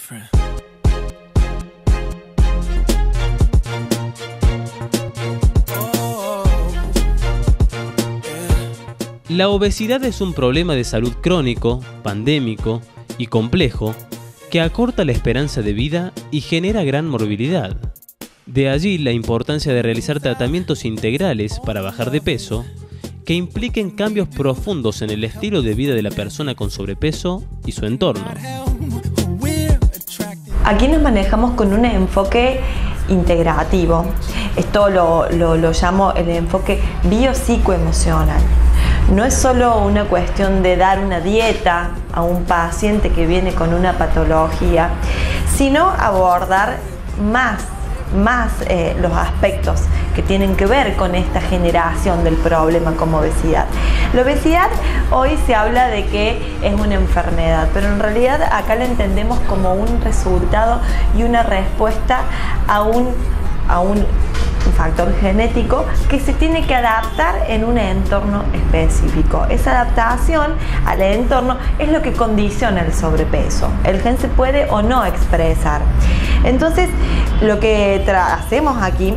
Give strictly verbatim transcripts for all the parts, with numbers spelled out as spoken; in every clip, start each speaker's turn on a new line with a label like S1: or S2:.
S1: La obesidad es un problema de salud crónico, pandémico y complejo que acorta la esperanza de vida y genera gran morbilidad. De allí la importancia de realizar tratamientos integrales para bajar de peso que impliquen cambios profundos en el estilo de vida de la persona con sobrepeso y su entorno.
S2: Aquí nos manejamos con un enfoque integrativo. Esto lo, lo, lo llamo el enfoque biopsicoemocional. No es solo una cuestión de dar una dieta a un paciente que viene con una patología, sino abordar más, más eh, los aspectos que tienen que ver con esta generación del problema como obesidad. La obesidad hoy se habla de que es una enfermedad, pero en realidad acá la entendemos como un resultado y una respuesta a un, a un un factor genético que se tiene que adaptar en un entorno específico. Esa adaptación al entorno es lo que condiciona el sobrepeso. El gen se puede o no expresar. Entonces, lo que hacemos aquí,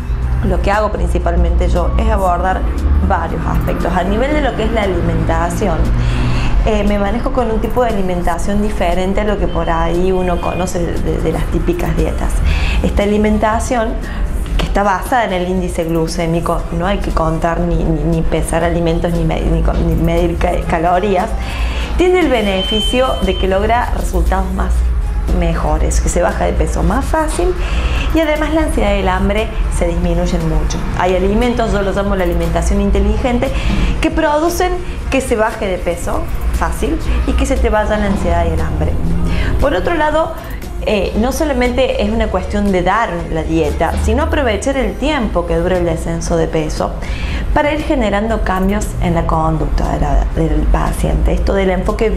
S2: lo que hago principalmente yo, es abordar varios aspectos. A nivel de lo que es la alimentación, Eh, me manejo con un tipo de alimentación diferente a lo que por ahí uno conoce de, de, de las típicas dietas. Esta alimentación, que está basada en el índice glucémico, no hay que contar ni, ni, ni pesar alimentos ni, med ni, ni medir ca calorías, tiene el beneficio de que logra resultados más mejores, que se baja de peso más fácil y además la ansiedad y el hambre se disminuyen mucho. Hay alimentos, yo los llamo la alimentación inteligente, que producen que se baje de peso fácil y que se te vaya la ansiedad y el hambre. Por otro lado, Eh, no solamente es una cuestión de dar la dieta, sino aprovechar el tiempo que dura el descenso de peso para ir generando cambios en la conducta de la, del paciente. Esto del enfoque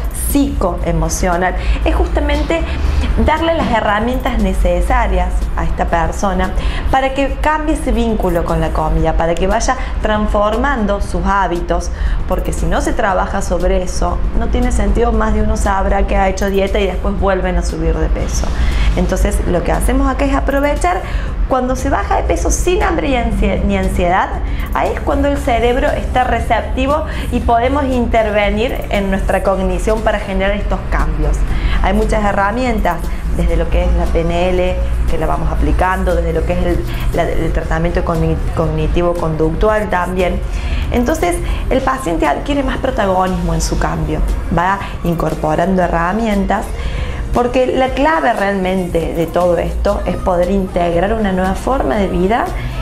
S2: biopsicoemocional es justamente darle las herramientas necesarias a esta persona para que cambie ese vínculo con la comida, para que vaya transformando sus hábitos, porque si no se trabaja sobre eso, no tiene sentido. Más de uno sabrá que ha hecho dieta y después vuelven a subir de peso. Entonces, lo que hacemos acá es aprovechar cuando se baja de peso sin hambre ni ansiedad. Ahí es cuando el cerebro está receptivo y podemos intervenir en nuestra cognición para generar estos cambios. Hay muchas herramientas, desde lo que es la P N L, que la vamos aplicando, desde lo que es el, la, el tratamiento cognitivo-conductual también. Entonces, el paciente adquiere más protagonismo en su cambio, va incorporando herramientas, porque la clave realmente de todo esto es poder integrar una nueva forma de vida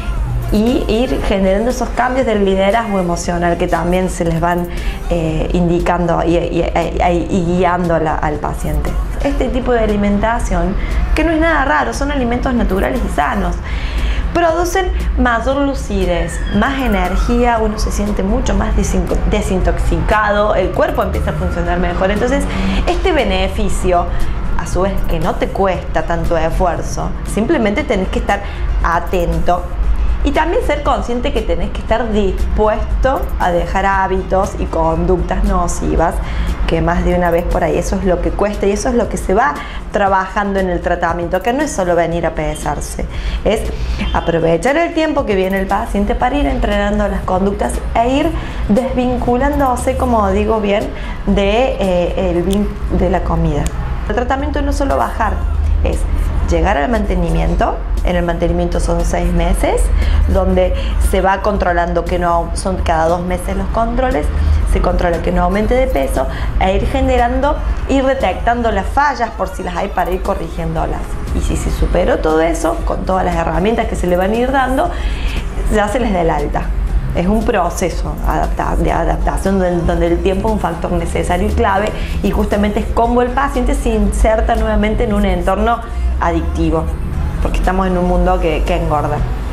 S2: y ir generando esos cambios del liderazgo emocional que también se les van eh, indicando y, y, y, y guiando a la, al paciente. Este tipo de alimentación, que no es nada raro, son alimentos naturales y sanos, producen mayor lucidez, más energía, uno se siente mucho más desintoxicado, el cuerpo empieza a funcionar mejor. Entonces, este beneficio, a su vez, que no te cuesta tanto esfuerzo, simplemente tenés que estar atento y también ser consciente que tenés que estar dispuesto a dejar hábitos y conductas nocivas, que más de una vez por ahí eso es lo que cuesta y eso es lo que se va trabajando en el tratamiento, que no es solo venir a pesarse, es aprovechar el tiempo que viene el paciente para ir entrenando las conductas e ir desvinculándose, como digo bien, de, eh, el, de la comida. El tratamiento no es solo bajar, es llegar al mantenimiento. En el mantenimiento son seis meses, donde se va controlando que no son cada dos meses los controles, se controla que no aumente de peso e ir generando, ir detectando las fallas por si las hay para ir corrigiéndolas. Y si se superó todo eso, con todas las herramientas que se le van a ir dando, ya se les da el alta. Es un proceso de adaptación donde el tiempo es un factor necesario y clave, y justamente es cómo el paciente se inserta nuevamente en un entorno adictivo, porque estamos en un mundo que, que engorda.